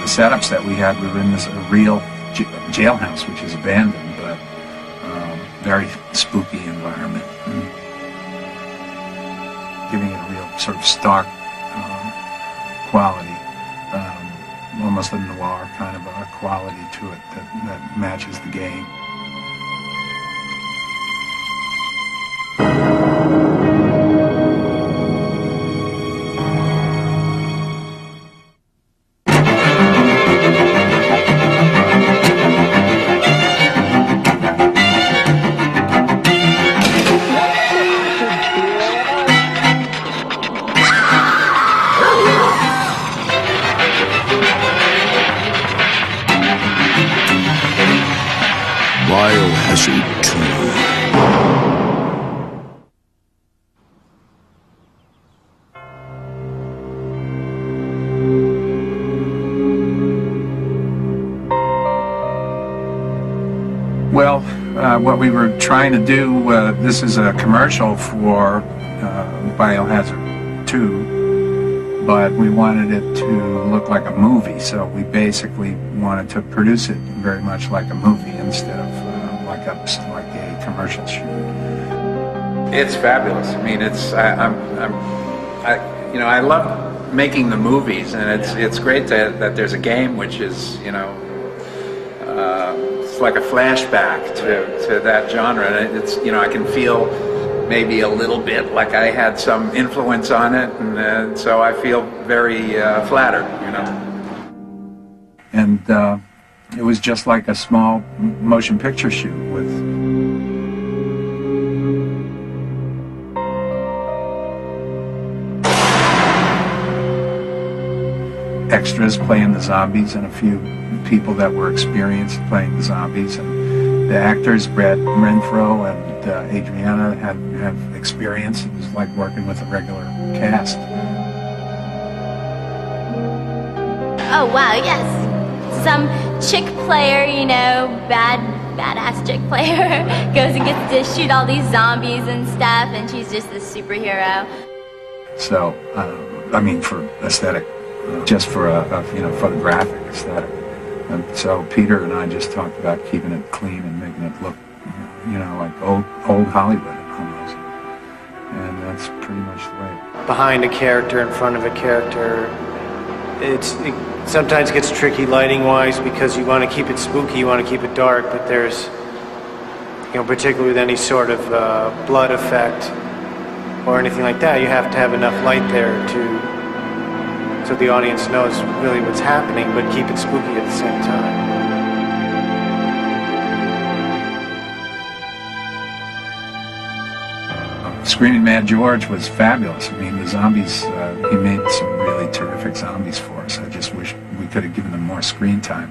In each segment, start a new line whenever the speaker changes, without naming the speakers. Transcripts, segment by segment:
setups that we had. We were in this real jailhouse, which is abandoned, but very spooky environment, giving it a real sort of stark quality, almost a noir kind of a quality to it that matches the game.
Biohazard 2.
Well, what we were trying to do, this is a commercial for Biohazard 2, but we wanted it to look like a movie, so we basically wanted to produce it very much like a movie instead of like a commercial shoot. It's fabulous. I mean, I love making the movies, and it's great that there's a game which is, it's like a flashback to that genre, and it's, I can feel maybe a little bit like I had some influence on it, and so I feel very flattered, And it was just like a small motion picture shoot with extras playing the zombies and a few people that were experienced playing the zombies, and the actors, Brad Renfro and Adriana, have experience. It was like working with a regular cast.
Oh wow, yes. Some chick player, badass chick player goes and gets to shoot all these zombies and stuff, and she's just this superhero.
So, I mean, for aesthetic, just for a photographic aesthetic. And so Peter and I just talked about keeping it clean and making it look, like old Hollywood almost. And that's pretty much the way.
Behind a character, in front of a character, it sometimes gets tricky lighting-wise because you want to keep it spooky, you want to keep it dark, but there's, particularly with any sort of blood effect or anything like that, you have to have enough light there so the audience knows really what's happening, but keep it spooky at the same time.
Screaming Mad George was fabulous. I mean, the zombies, he made some really terrific zombies for us. I just wish we could have given them more screen time.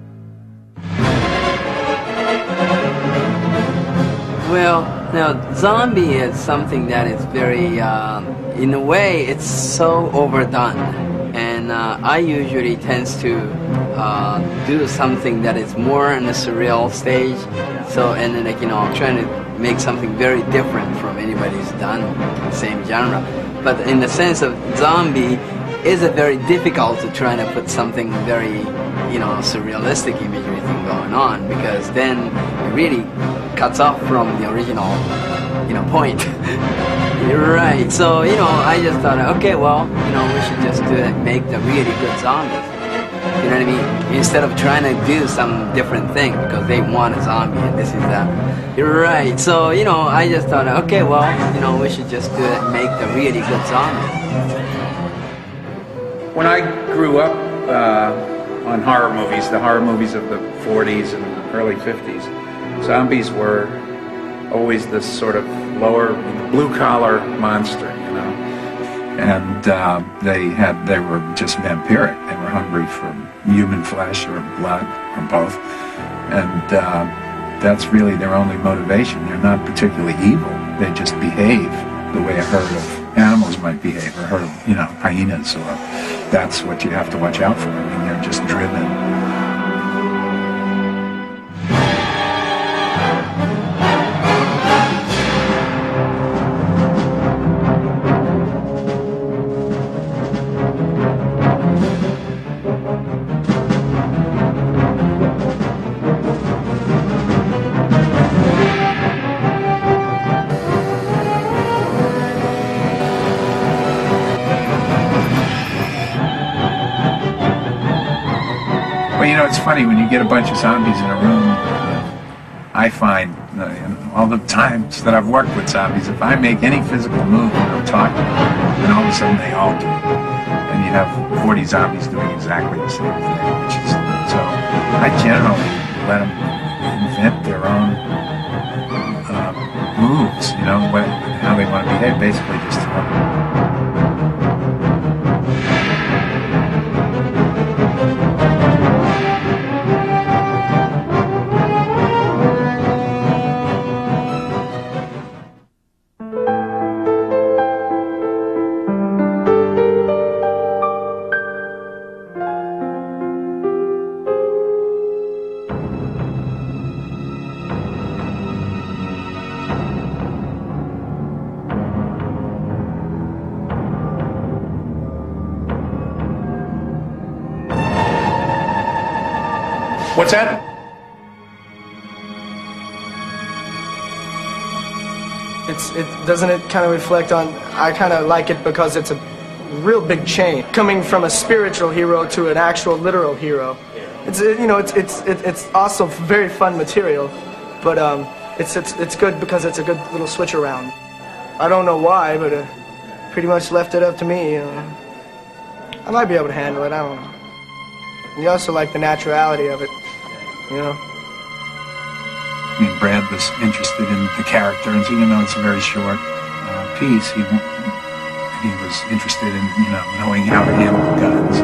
Well, now, zombie is something that is very, in a way, it's so overdone. And I usually tends to do something that is more in the surreal stage. So, and then, trying to make something very different from anybody's done the same genre. But in the sense of zombie, is it very difficult to try to put something very, surrealistic imagery thing going on, because then it really cuts off from the original, point. Right. So, I just thought, okay, well, we should just make the really good zombies. You know what I mean? Instead of trying to do some different thing because they want a zombie and this is that. You're right. So, I just thought, okay, well, we should just make the really good zombie.
When I grew up on horror movies, the horror movies of the 40s and early 50s, zombies were always this sort of lower, blue-collar monster, And they were just vampiric. They were hungry for human flesh or blood or both. And that's really their only motivation. They're not particularly evil. They just behave the way a herd of animals might behave, or a herd of, hyenas, or that's what you have to watch out for. I mean, they're just driven. you know, it's funny when you get a bunch of zombies in a room. I find all the times that I've worked with zombies, if I make any physical move when I'm talking, then all of a sudden they all do it. And you have 40 zombies doing exactly the same thing, which is so. I generally let them invent their own moves, you know, how they want to behave. Basically, just. What's that?
Doesn't it kind of reflect on, I kind of like it because it's a real big change coming from a spiritual hero to an actual literal hero. It's you know it's also very fun material, but it's good because it's a good little switch around. I don't know why, but pretty much left it up to me. I might be able to handle it. I don't know. You also like the naturality of it, you know.
I mean, Brad was interested in the character, and even though it's a very short piece, he was interested in, you know, knowing how to handle the guns.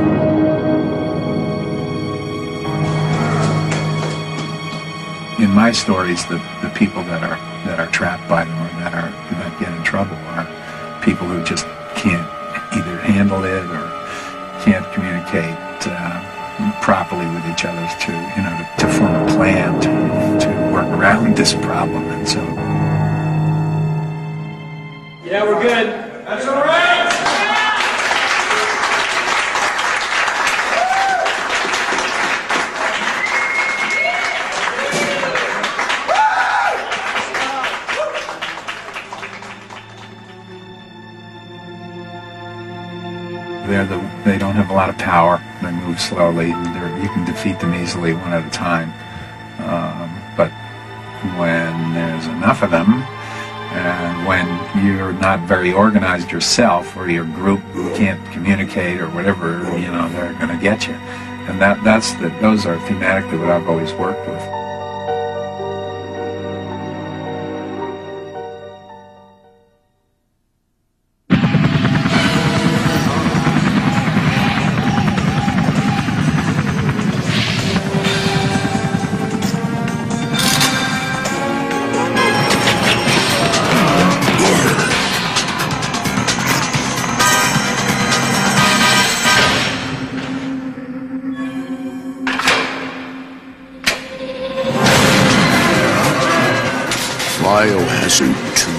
In my stories, the people that are trapped by them or that get in trouble are people who just can't either handle it or can't communicate properly with each other to form a plan to work around this problem, and so.
Yeah, we're good. That's all right.
They don't have a lot of power. They move slowly. You can defeat them easily one at a time. But when there's enough of them, and when you're not very organized yourself, or your group can't communicate or whatever, you know, they're going to get you. And those are thematically what I've always worked with.
Biohazard 2.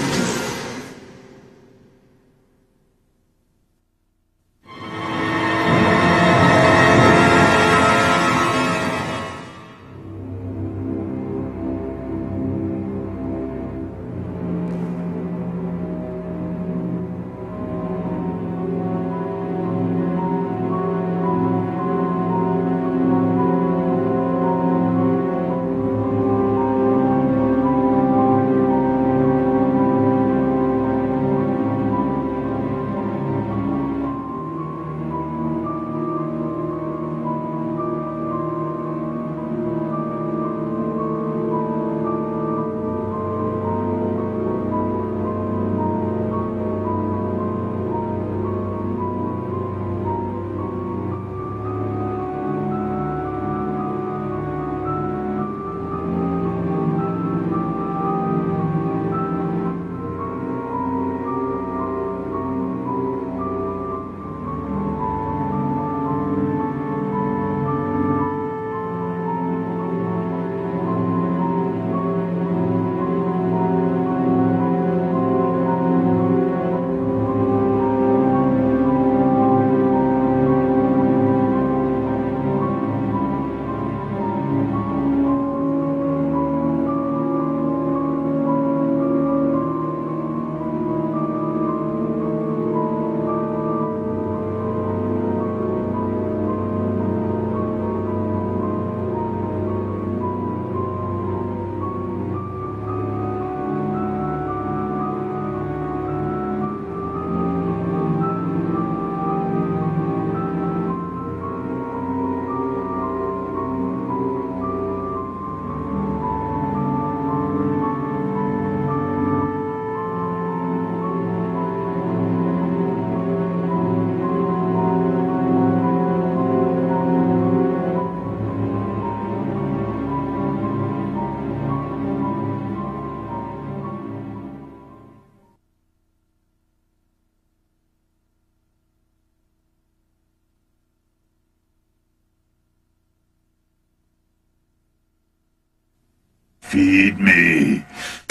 Feed me.